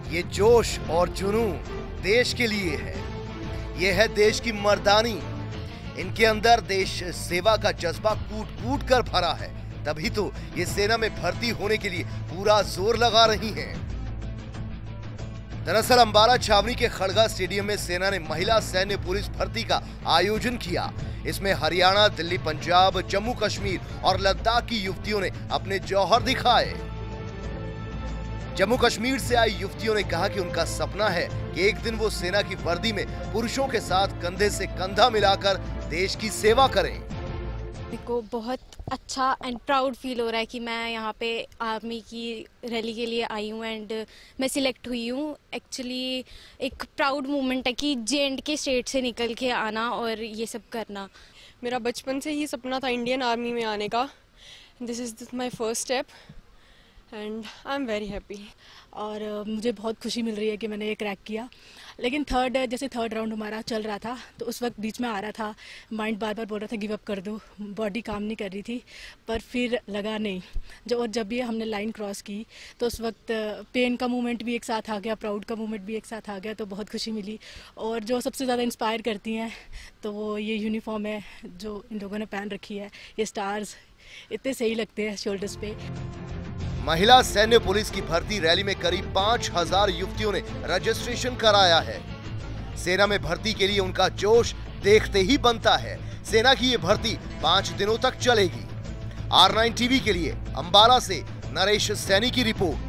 ये जोश और जुनून देश के लिए है। ये है देश की मर्दानी। इनके अंदर देश सेवा का जज्बा कूट कूट कर भरा है, तभी तो ये सेना में भर्ती होने के लिए पूरा जोर लगा रही हैं। दरअसल अंबाला छावनी के खड़गा स्टेडियम में सेना ने महिला सैन्य पुलिस भर्ती का आयोजन किया। इसमें हरियाणा, दिल्ली, पंजाब, जम्मू कश्मीर और लद्दाख की युवतियों ने अपने जौहर दिखाए। जम्मू कश्मीर से आई युवतियों ने कहा कि उनका सपना है कि एक दिन वो सेना की वर्दी में पुरुषों के साथ कंधे से कंधा मिलाकर देश की सेवा करें। मेरे को बहुत अच्छा एंड प्राउड फील हो रहा है कि मैं यहाँ पे आर्मी की रैली के लिए आई हूँ एंड मैं सिलेक्ट हुई हूँ। एक्चुअली एक प्राउड मोमेंट है कि J&K स्टेट से निकल के आना और ये सब करना। मेरा बचपन से ही सपना था इंडियन आर्मी में आने का। This is my first step and I am very happy. और मुझे बहुत खुशी मिल रही है कि मैंने ये क्रैक किया। लेकिन जैसे थर्ड राउंड हमारा चल रहा था तो उस वक्त बीच में आ रहा था, माइंड बार बार बोल रहा था गिव अप कर दो, बॉडी काम नहीं कर रही थी, पर फिर लगा नहीं। जब भी हमने लाइन क्रॉस की तो उस वक्त पेन का मोमेंट भी एक साथ आ गया, प्राउड का मोमेंट भी एक साथ आ गया, तो बहुत खुशी मिली। और जो सबसे ज़्यादा इंस्पायर करती हैं तो वो ये यूनिफॉर्म है जो इन लोगों ने पहन रखी है। ये स्टार्स इतने सही लगते हैं शोल्डर्स पे। महिला सैन्य पुलिस की भर्ती रैली में करीब 5000 युवतियों ने रजिस्ट्रेशन कराया है। सेना में भर्ती के लिए उनका जोश देखते ही बनता है। सेना की ये भर्ती 5 दिनों तक चलेगी। R9 टीवी के लिए अंबाला से नरेश सैनी की रिपोर्ट।